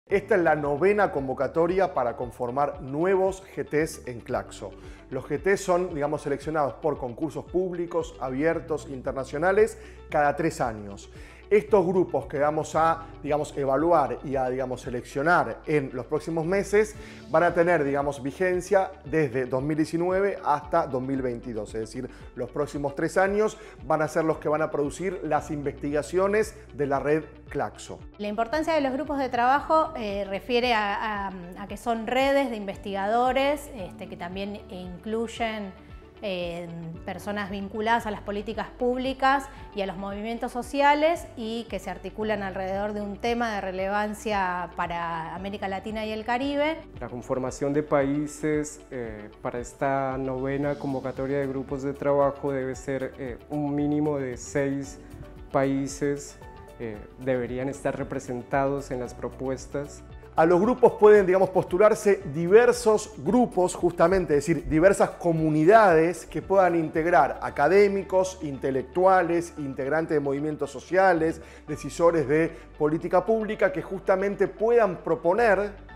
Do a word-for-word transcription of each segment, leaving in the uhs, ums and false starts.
Esta es la novena convocatoria para conformar nuevos G Ts en Claxo. Los G Ts son, digamos, seleccionados por concursos públicos, abiertos, internacionales, cada tres años. Estos grupos que vamos a, digamos, evaluar y a, digamos, seleccionar en los próximos meses van a tener, digamos, vigencia desde dos mil diecinueve hasta dos mil veintidós. Es decir, los próximos tres años van a ser los que van a producir las investigaciones de la red Claxo. La importancia de los grupos de trabajo eh, refiere a, a, a que son redes de investigadores este, que también incluyen Eh, personas vinculadas a las políticas públicas y a los movimientos sociales y que se articulan alrededor de un tema de relevancia para América Latina y el Caribe. La conformación de países eh, para esta novena convocatoria de grupos de trabajo debe ser eh, un mínimo de seis países, eh, deberían estar representados en las propuestas. A los grupos pueden, digamos, postularse diversos grupos, justamente, es decir, diversas comunidades que puedan integrar académicos, intelectuales, integrantes de movimientos sociales, decisores de política pública, que justamente puedan proponer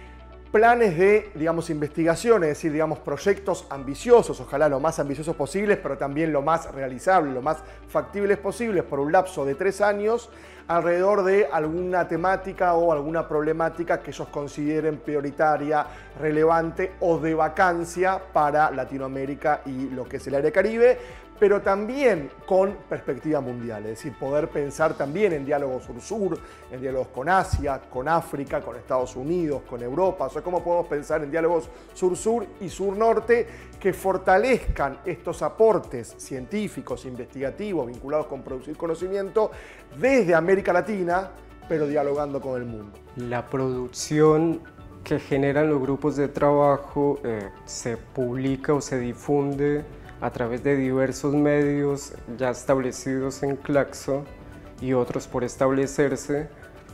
planes de, digamos, investigación, es decir, digamos, proyectos ambiciosos, ojalá lo más ambiciosos posibles, pero también lo más realizables, lo más factibles posibles por un lapso de tres años, alrededor de alguna temática o alguna problemática que ellos consideren prioritaria, relevante o de vacancia para Latinoamérica y lo que es el área Caribe, pero también con perspectiva mundial, es decir, poder pensar también en diálogos sur-sur, en diálogos con Asia, con África, con Estados Unidos, con Europa, o sea, cómo podemos pensar en diálogos sur-sur y sur-norte que fortalezcan estos aportes científicos, investigativos, vinculados con producir conocimiento desde América Latina, pero dialogando con el mundo. La producción que generan los grupos de trabajo eh, se publica o se difunde a través de diversos medios ya establecidos en Claxo y otros por establecerse,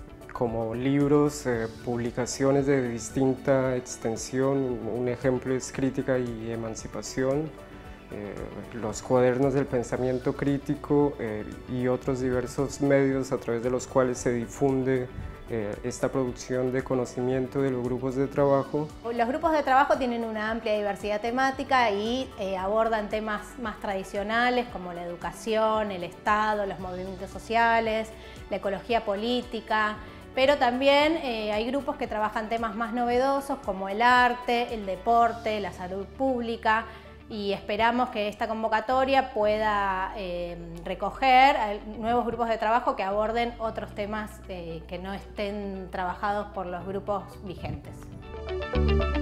como libros, eh, publicaciones de distinta extensión. Un ejemplo es Crítica y Emancipación, eh, los cuadernos del pensamiento crítico eh, y otros diversos medios a través de los cuales se difunde Eh, esta producción de conocimiento de los grupos de trabajo. Los grupos de trabajo tienen una amplia diversidad temática y eh, abordan temas más tradicionales como la educación, el Estado, los movimientos sociales, la ecología política, pero también eh, hay grupos que trabajan temas más novedosos como el arte, el deporte, la salud pública, y esperamos que esta convocatoria pueda eh, recoger nuevos grupos de trabajo que aborden otros temas eh, que no estén trabajados por los grupos vigentes.